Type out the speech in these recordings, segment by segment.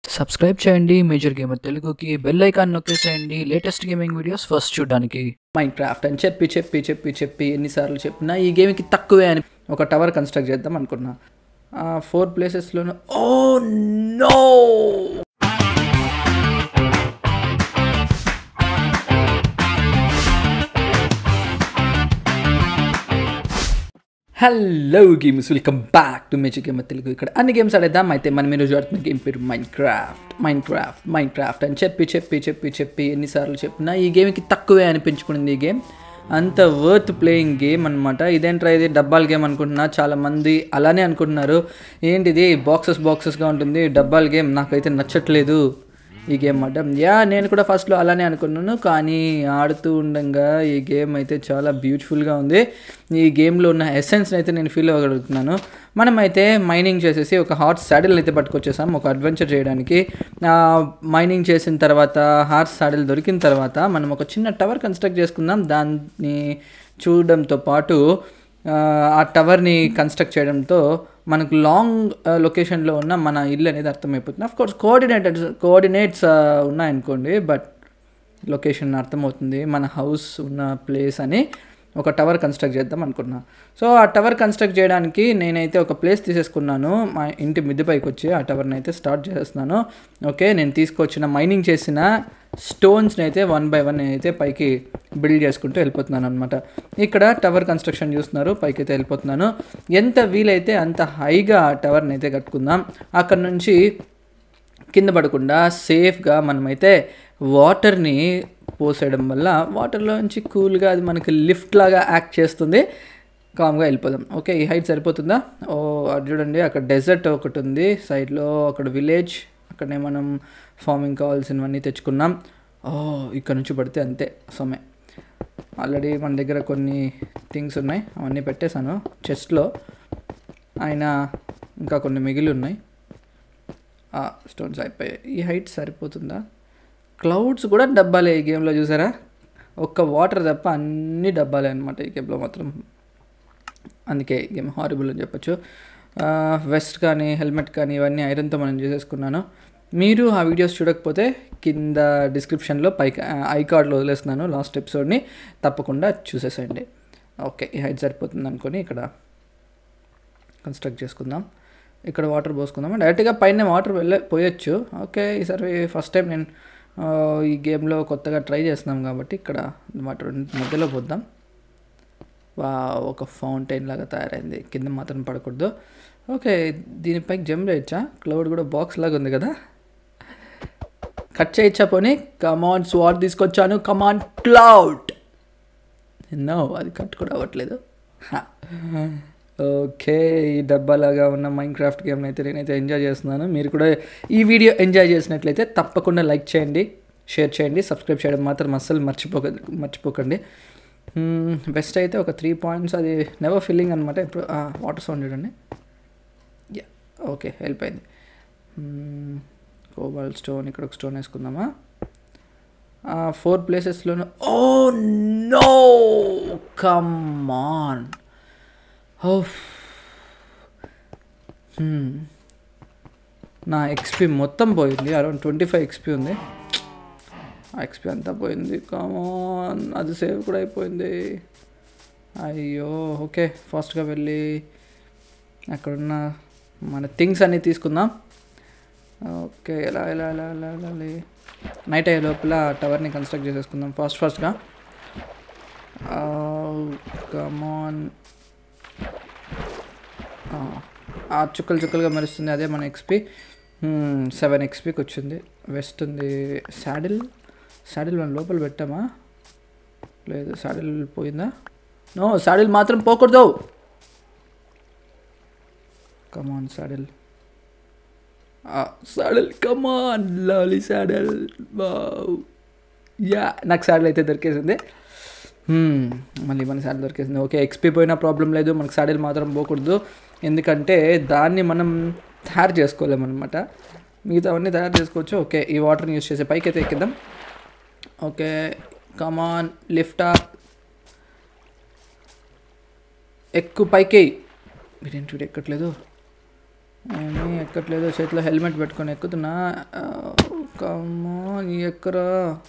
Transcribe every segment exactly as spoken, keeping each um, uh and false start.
Subscribe చేయండి Major Gamer తెలుగుకి, bell icon నొక్కేసేయండి లేటెస్ట్ గేమింగ్ వీడియోస్ ఫస్ట్ చూడడానికి. మైండ్ క్రాఫ్ట్ అని చెప్పి చెప్పి చెప్పి చెప్పి ఎన్నిసార్లు చెప్పినా ఈ గేమ్కి తక్కువే అని ఒక టవర్ కన్స్ట్రక్ట్ చేద్దాం అనుకున్నా. ఫోర్ ప్లేసెస్లోనూ oh no hello games, welcome back to Major Gamer Telugu. ఇక్కడ అన్ని గేమ్స్ ఆడేద్దాం. అయితే మనం ఈరోజు ఆడుతున్న గేమ్ పేరు Minecraft Minecraft Minecraft అని చెప్పి చెప్పి చెప్పి చెప్పి ఎన్నిసార్లు చెప్పినా ఈ గేమ్కి తక్కువే అనిపించుకునింది. ఈ గేమ్ అంత వర్త్ ప్లేయింగ్ గేమ్ అనమాట. ఇదేంట్రా ఇది డబ్బాల గేమ్ అనుకుంటున్నా, చాలామంది అలానే అనుకుంటున్నారు. ఏంటిది బాక్సెస్ బాక్సెస్గా ఉంటుంది డబ్బాల గేమ్, నాకైతే నచ్చట్లేదు ఈ గేమ్ అడ్డం. యా నేను కూడా ఫస్ట్లో అలానే అనుకున్నాను, కానీ ఆడుతూ ఉండగా ఈ గేమ్ అయితే చాలా బ్యూటిఫుల్గా ఉంది. ఈ గేమ్లో ఉన్న ఎసెన్స్ని అయితే నేను ఫీల్ అవ్వగలుగుతున్నాను. మనమైతే మైనింగ్ చేసేసి ఒక హార్స్ సాడిల్ అయితే పట్టుకొచ్చేసాం ఒక అడ్వెంచర్ చేయడానికి. మైనింగ్ చేసిన తర్వాత హార్స్ సాడిల్ దొరికిన తర్వాత మనం ఒక చిన్న టవర్ కన్స్ట్రక్ట్ చేసుకుందాం. దాన్ని చూడడంతో పాటు ఆ టవర్ని కన్స్ట్రక్ట్ చేయడంతో మనకు లాంగ్ లొకేషన్లో ఉన్న మన ఇల్లు అనేది అర్థమైపోతుంది. ఆఫ్ కోర్స్ కోఆర్డినేటర్స్ కోఆర్డినేట్స్ ఉన్నాయనుకోండి, బట్ లొకేషన్ అర్థమవుతుంది మన హౌస్ ఉన్న ప్లేస్ అని. ఒక టవర్ కన్స్ట్రక్ట్ చేద్దాం అనుకున్నా. సో ఆ టవర్ కన్స్ట్రక్ట్ చేయడానికి నేనైతే ఒక ప్లేస్ తీసేసుకున్నాను. మా ఇంటి మిద్దె పైకి వచ్చి ఆ టవర్ని అయితే స్టార్ట్ చేస్తున్నాను. ఓకే, నేను తీసుకొచ్చిన మైనింగ్ చేసిన స్టోన్స్ని అయితే వన్ బై వన్ అయితే పైకి బిల్డ్ చేసుకుంటూ వెళ్ళిపోతున్నాను అనమాట. ఇక్కడ టవర్ కన్స్ట్రక్షన్ చూస్తున్నారు, పైకి అయితే వెళ్ళిపోతున్నాను. ఎంత వీలైతే అంత హైగా ఆ టవర్ని అయితే కట్టుకుందాం. అక్కడ నుంచి కింద పడకుండా సేఫ్గా మనమైతే వాటర్ని పోసేయడం వల్ల వాటర్లోంచి కూల్గా అది మనకి లిఫ్ట్ లాగా యాక్ట్ చేస్తుంది. కామ్గా వెళ్ళిపోదాం. ఓకే, ఈ హైట్ సరిపోతుందా? ఓ అది చూడండి, అక్కడ డెజర్ట్ ఒకటి ఉంది సైడ్లో, అక్కడ విలేజ్, అక్కడనే మనం ఫార్మింగ్ కావాల్సినవన్నీ తెచ్చుకున్నాం. ఓ ఇక్కడ నుంచి పడితే అంతే సొమ్మే. ఆల్రెడీ మన దగ్గర కొన్ని థింగ్స్ ఉన్నాయి, అవన్నీ పెట్టేశాను చెస్ట్లో. అయినా ఇంకా కొన్ని మిగిలి ఉన్నాయి. స్టోన్స్ అయిపోయాయి. ఈ హైట్ సరిపోతుందా? క్లౌడ్స్ కూడా డబ్బాలే ఈ గేమ్లో, చూసారా? ఒక్క వాటర్ తప్ప అన్ని డబ్బాలే అనమాట ఈ గేమ్లో మాత్రం. అందుకే ఈ గేమ్ హారిబుల్ అని చెప్పొచ్చు. వెస్ట్ కానీ హెల్మెట్ కానీ ఇవన్నీ ఐరన్తో మనం చేసేసుకున్నాను. మీరు ఆ వీడియోస్ చూడకపోతే కింద డిస్క్రిప్షన్లో పైకి ఐ కార్డ్లో వదిలేస్తున్నాను లాస్ట్ ఎపిసోడ్ని, తప్పకుండా చూసేసేయండి. ఓకే, ఈ హైట్ సరిపోతుంది అనుకొని ఇక్కడ కన్స్ట్రక్ట్ చేసుకుందాం. ఇక్కడ వాటర్ పోసుకుందాం. డైరెక్ట్గా పైన వాటర్ వెళ్ళే పోయొచ్చు. ఓకే, ఈసారి ఫస్ట్ టైం నేను ఈ గేమ్లో కొత్తగా ట్రై చేస్తున్నాం కాబట్టి ఇక్కడ వాటర్ మధ్యలో పోద్దాం. వా ఒక ఫౌంటైన్ లాగా తయారైంది, కింద మాత్రం పడకూడదు. ఓకే, దీనిపైకి జంప్ చేయొచ్చా? క్లౌడ్ కూడా బాక్స్ లాగా ఉంది కదా, కట్ చేయొచ్చా? పోనీ కమాన్ స్వాట్ తీసుకొచ్చాను, కమాన్ క్లౌడ్. నో, అది కట్ కూడా అవ్వట్లేదు. ఓకే, ఈ డబ్బాలాగా ఉన్న మైండ్ క్రాఫ్ట్ గేమ్ని అయితే నేనైతే ఎంజాయ్ చేస్తున్నాను. మీరు కూడా ఈ వీడియో ఎంజాయ్ చేసినట్లయితే తప్పకుండా లైక్ చేయండి, షేర్ చేయండి, సబ్స్క్రైబ్ చేయడం మాత్రం అస్సలు మర్చిపోక మర్చిపోకండి. బెస్ట్ అయితే ఒక త్రీ పాయింట్స్, అది నెవర్ ఫిల్లింగ్ అనమాట. ఇప్పుడు వాటర్ సౌండ్ చూడండి. యా ఓకే, వెళ్ళిపోయింది. కోబాల్ స్టోన్, ఇక్కడ ఒక స్టోన్ వేసుకుందామా? ఫోర్ ప్లేసెస్లోనూ ఓ నో కమ్ ఆన్. నా ఎక్స్పీ మొత్తం పోయింది. అరౌండ్ ట్వంటీ ఫైవ్ ఎక్స్పీ ఉంది. ఆ ఎక్స్పీ అంతా పోయింది. కామన్, అది సేవ్ కూడా అయిపోయింది. అయ్యో. ఓకే, ఫాస్ట్గా వెళ్ళి అక్కడున్న మన థింగ్స్ అన్నీ తీసుకుందాం. ఓకే, ఎలా ఎలా ఎలా ఎలా వెళ్ళాలి? నైట్ అయ్యే లోపల టవర్ని కన్స్ట్రక్ట్ చేసేసుకుందాం ఫాస్ట్ ఫాస్ట్గా. కమాన్, ఆ చుక్కలు చుక్కలుగా మెరుస్తుంది, అదే మన ఎక్స్పీ. సెవెన్ ఎక్స్పీకి వచ్చింది. వెస్ట్ ఉంది. శాడిల్ శాడిల్ మనం లోపల పెట్టామా? లేదు, శాడిల్ పోయిందా? నో, శాడిల్ మాత్రం పోకూడదు. Come on saddle, saddle come on, lovely saddle. Yeah, నాకు శాడిల్ అయితే దొరికేసింది. మళ్ళీ మన శాడిల్ దొరికేసింది. ఓకే, ఎక్స్పీ పోయినా ప్రాబ్లం లేదు, మనకు శాడిల్ మాత్రం పోకూడదు. ఎందుకంటే దాన్ని మనం తయారు చేసుకోలేమన్నమాట. మిగతావన్నీ తయారు చేసుకోవచ్చు. ఓకే, ఈ వాటర్ని యూజ్ చేసే పైకి అయితే ఎక్కిద్దాం. ఓకే, కమాన్ లిఫ్ట్ అప్, ఎక్కువ పైకి. వీడేంటి వీడు ఎక్కట్లేదు? ఏమీ ఎక్కట్లేదు. చేతిలో హెల్మెట్ పెట్టుకొని ఎక్కుతున్నా. కమ్మా ఎక్కరా.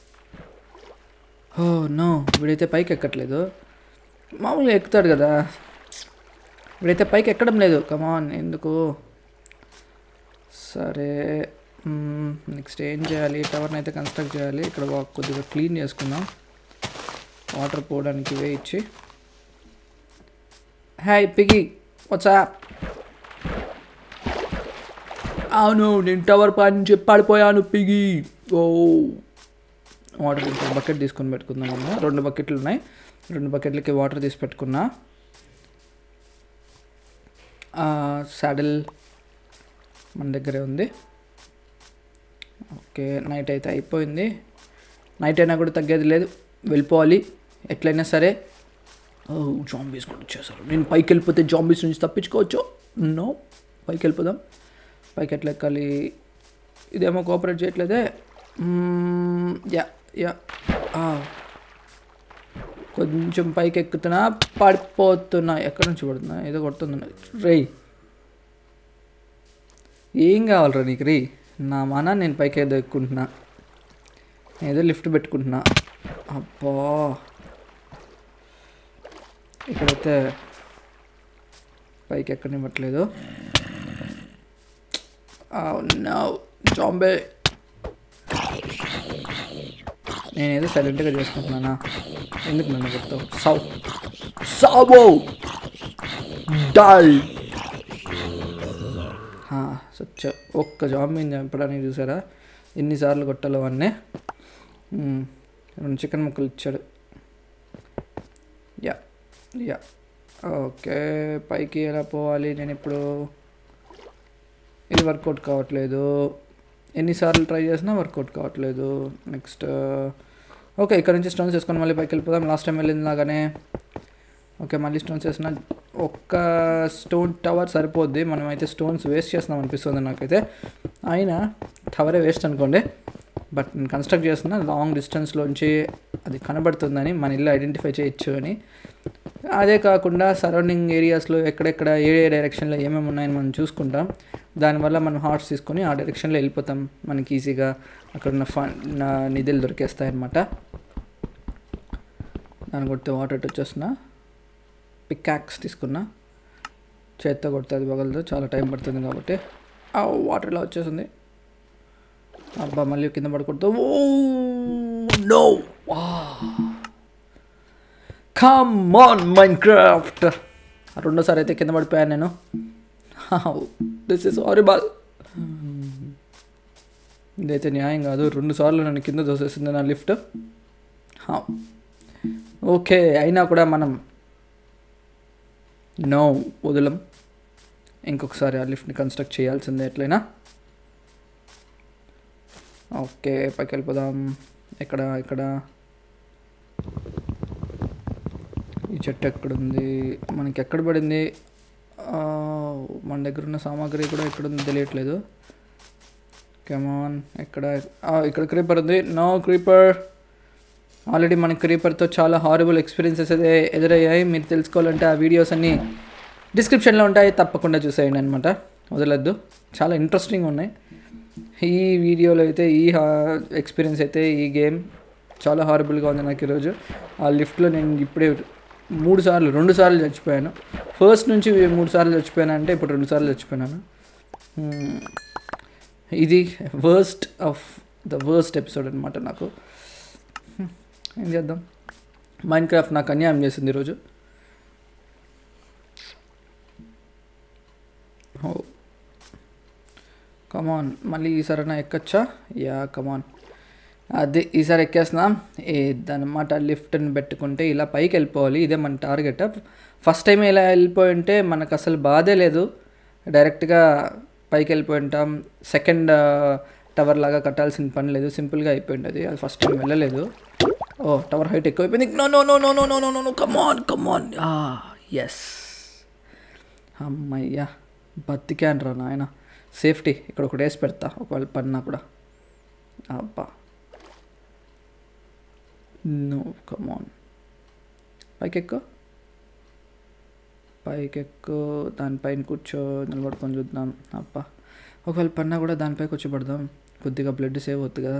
ఓ నో, వీడైతే పైకి ఎక్కట్లేదు. మామూలుగా ఎక్కుతాడు కదా, వీడైతే పైకి ఎక్కడం లేదు. కమాన్, ఎందుకు? సరే, నెక్స్ట్ ఏం చేయాలి? టవర్ని అయితే కన్స్ట్రక్ట్ చేయాలి. ఇక్కడ కొద్దిగా క్లీన్ చేసుకుందాం, వాటర్ పోవడానికి వే ఇచ్చి. Hi Piggy, what's up? అవును, నేను టవర్ పై నుంచి పడిపోయాను పిగి. ఓ, వాటర్ తీసుకుని బకెట్ తీసుకొని పెట్టుకుందాం. మనం రెండు బకెట్లు ఉన్నాయి, రెండు బకెట్లకి వాటర్ తీసి పెట్టుకున్నా. సాడిల్ మన దగ్గరే ఉంది. ఓకే, నైట్ అయితే అయిపోయింది. నైట్ అయినా కూడా తగ్గేది లేదు, వెళ్ళిపోవాలి ఎట్లయినా సరే. జాంబీస్ కూడా వచ్చేసారు. నేను పైకి వెళ్ళిపోతే జాంబీస్ నుంచి తప్పించుకోవచ్చు. నో, పైకి వెళ్ళిపోదాం. పైకి ఎట్లా ఎక్కాలి? ఇదేమో కోఆపరేట్ చేయట్లేదే. యా యా కొంచెం పైకి ఎక్కుతున్నా, పడిపోతున్నా. ఎక్కడి నుంచి పడుతున్నా? ఏదో కొడుతున్నా. రేయ్, ఏం కావాలరా నీకు? రీ, నా మన నేను పైకి ఏదో ఎక్కుంటున్నా, ఏదో లిఫ్ట్ పెట్టుకుంటున్నా. అబ్బా, ఇక్కడైతే పైకి ఎక్కనివ్వట్లేదు. నో జాంబే, నేనేదో సైలెంట్గా చేసుకుంటున్నానా? ఎందుకు నన్ను కొడతావు? సావ్ సావో డాల్. సచ్చ ఒక్క జాంబీని చంపడానికి చూసారా ఎన్నిసార్లు కొట్టాలో అన్నీ. రెండు చికెన్ ముక్కలు ఇచ్చాడు. యా యా ఓకే, పైకి ఎలా పోవాలి నేను ఇప్పుడు? ఇది వర్కౌట్ కావట్లేదు, ఎన్నిసార్లు ట్రై చేసినా వర్కౌట్ కావట్లేదు. నెక్స్ట్ ఓకే, ఇక్కడ నుంచి స్టోన్స్ వేసుకొని మళ్ళీ పైకి వెళ్ళిపోదాం. లాస్ట్ టైం వెళ్ళింది లాగానే. ఓకే, మళ్ళీ స్టోన్స్ వేసిన ఒక్క స్టోన్ టవర్ సరిపోద్ది. మనం అయితే స్టోన్స్ వేస్ట్ చేస్తున్నాం అనిపిస్తుంది నాకైతే. అయినా టవరే వేస్ట్ అనుకోండి, బట్ నేను కన్స్ట్రక్ట్ చేస్తున్నా లాంగ్ డిస్టెన్స్లోంచి అది కనబడుతుందని, మన ఇల్లు ఐడెంటిఫై చేయొచ్చు అని. అదే కాకుండా సరౌండింగ్ ఏరియాస్లో ఎక్కడెక్కడ ఏ ఏ డైరెక్షన్లో ఏమేమి ఉన్నాయని మనం చూసుకుంటాం. దానివల్ల మనం హార్ట్స్ తీసుకొని ఆ డైరెక్షన్లో వెళ్ళిపోతాం. మనకి ఈజీగా అక్కడ ఉన్న ఫన్ నిధులు దొరికేస్తాయి అన్నమాట. దాన్ని కొడితే వాటర్ వచ్చేస్తున్నా. పికాక్స్ తీసుకున్నా, చేత్తో కొడితే అది పగలదు, చాలా టైం పడుతుంది కాబట్టి. ఆ వాటర్ ఇలా వచ్చేసింది. అబ్బా, మళ్ళీ కింద పడకూడదు. Oh no, come on Minecraft. రెండోసారి అయితే కింద పడిపోయాను నేను. This is horrible. ఇదైతే న్యాయం కాదు, రెండు సార్లు నన్ను కింద దోసేసింది నా లిఫ్ట్. ఓకే, అయినా కూడా మనం నో వదలం, ఇంకొకసారి ఆ లిఫ్ట్ని కన్స్ట్రక్ట్ చేయాల్సిందే ఎట్లయినా. ఓకే, పైకి వెళ్ళిపోదాం. ఎక్కడ ఇక్కడ ఈ చెట్టు ఎక్కడుంది? మనకి ఎక్కడ పడింది? మన దగ్గర ఉన్న సామాగ్రి కూడా ఎక్కడుంది తెలియట్లేదు. కమాన్, ఎక్కడ? ఇక్కడ క్రీపర్ ఉంది. No creeper. ఆల్రెడీ మన క్రీపర్తో చాలా హారబుల్ ఎక్స్పీరియన్సెస్ అయితే ఎదురయ్యాయి. మీరు తెలుసుకోవాలంటే ఆ వీడియోస్ అన్నీ డిస్క్రిప్షన్లో ఉంటాయి, తప్పకుండా చూసేయండి అనమాట, వదలద్దు. చాలా ఇంట్రెస్టింగ్ ఉన్నాయి ఈ వీడియోలో అయితే. ఈ ఎక్స్పీరియన్స్ అయితే, ఈ గేమ్ చాలా హారబుల్గా ఉంది నాకు ఈరోజు. ఆ లిఫ్ట్లో నేను ఇప్పుడే మూడు సార్లు రెండు సార్లు చచ్చిపోయాను. ఫస్ట్ నుంచి మూడు సార్లు చచ్చిపోయాను అంటే ఇప్పుడు రెండు సార్లు చచ్చిపోయాను. ఇది worst of the worst episode అనమాట నాకు. ఏం చేద్దాం, మైన్క్రాఫ్ట్ నాకు అన్యాయం చేసింది ఈరోజు. ఓ కమాన్, మళ్ళీ ఈసారైనా ఎక్కచ్చా? యా కమాన్, అదే ఈసారి ఎక్కేస్తున్నాం. ఏదన్నమాట, లిఫ్ట్ని పెట్టుకుంటే ఇలా పైకి వెళ్ళిపోవాలి, ఇదే మన టార్గెట్. ఫస్ట్ టైం ఇలా వెళ్ళిపోయి ఉంటే మనకు అసలు బాధే లేదు, డైరెక్ట్గా పైకి వెళ్ళిపోయి ఉంటాం. సెకండ్ టవర్ లాగా కట్టాల్సిన పని లేదు, సింపుల్గా అయిపోయింది అది. అది ఫస్ట్ టైం వెళ్ళలేదు. ఓ, టవర్ హైట్ ఎక్కువైపోయింది. No no no no no no no no no come on come on. Yes, అమ్మయ్యా, బతికాను రా నాయన. సేఫ్టీ ఇక్కడ ఒకటి వేసి పెడతా, ఒకవేళ పడినా కూడా. అబ్బా, నో కమాన్, పైకి ఎక్కువ పైకి ఎక్కు, దానిపైన కూర్చో, నిలబడుకొని చూద్దాం. అప్ప ఒకవేళ పన్నా కూడా దానిపైకి వచ్చి పడదాం, కొద్దిగా బ్లడ్ సేవ్ అవుతుంది కదా.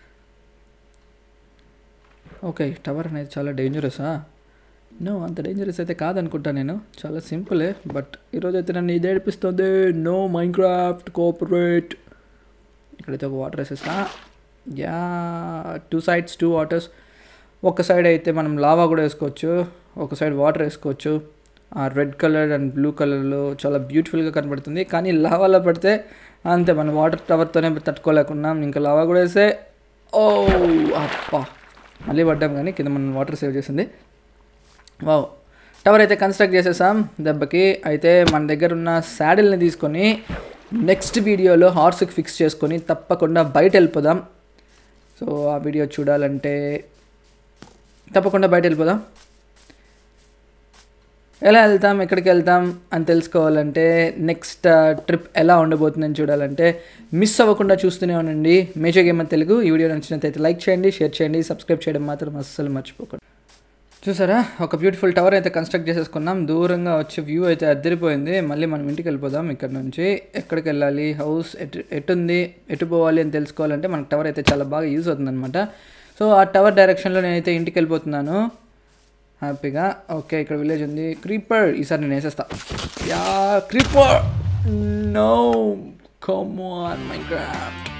ఓకే, టవర్ అనేది చాలా డేంజరసా? నో, అంత డేంజరస్ అయితే కాదనుకుంటా నేను, చాలా సింపులే. బట్ ఈరోజు అయితే నన్ను ఇది ఏడిపిస్తుంది. No Minecraft cooperate. ఇక్కడైతే ఒక వాటర్ వేసేస్తా. Yeah, two sides two waters. ఒక సైడ్ అయితే మనం లావా కూడా వేసుకోవచ్చు, ఒక సైడ్ వాటర్ వేసుకోవచ్చు. ఆ రెడ్ కలర్ అండ్ బ్లూ కలర్లో చాలా బ్యూటిఫుల్గా కనబడుతుంది. కానీ లావాలో పడితే అంతే, మనం వాటర్ టవర్తోనే తట్టుకోలేకున్నాం. ఇంకా లావా కూడా వేస్తే ఓ అప్ప మళ్ళీ పడ్డాం, కానీ కింద మనం వాటర్ సేవ్ చేసింది. వావ్, టవర్ అయితే కన్స్ట్రక్ట్ చేసేసాం దెబ్బకి. అయితే మన దగ్గర ఉన్న శాడిల్ని తీసుకొని నెక్స్ట్ వీడియోలో హార్స్కి ఫిక్స్ చేసుకొని తప్పకుండా బయట వెళ్ళిపోదాం. సో ఆ వీడియో చూడాలంటే తప్పకుండా బయట వెళ్ళిపోదాం. ఎలా వెళ్తాం, ఎక్కడికి వెళ్తాం అని తెలుసుకోవాలంటే, నెక్స్ట్ ట్రిప్ ఎలా ఉండబోతుందని చూడాలంటే మిస్ అవ్వకుండా చూస్తూనే ఉండండి మేజర్ గేమర్ తెలుగు. ఈ వీడియో నచ్చినట్లయితే లైక్ చేయండి, షేర్ చేయండి, సబ్స్క్రైబ్ చేయడం మాత్రం అస్సలు మర్చిపోకండి. చూసారా, ఒక బ్యూటిఫుల్ టవర్ అయితే కన్స్ట్రక్ట్ చేసేసుకున్నాం. దూరంగా వచ్చే వ్యూ అయితే అద్దరిపోయింది. మళ్ళీ మనం ఇంటికి వెళ్ళిపోదాం. ఇక్కడ నుంచి ఎక్కడికి వెళ్ళాలి, హౌస్ ఎటు ఎటుంది, ఎటు పోవాలి అని తెలుసుకోవాలంటే మనకు టవర్ అయితే చాలా బాగా యూజ్ అవుతుంది అనమాట. సో ఆ టవర్ డైరెక్షన్లో నేనైతే ఇంటికి వెళ్ళిపోతున్నాను హ్యాపీగా. ఓకే, ఇక్కడ విలేజ్ ఉంది. క్రీపర్ ఈసారి నేను వేసేస్తా. Yeah creeper, no come on Minecraft.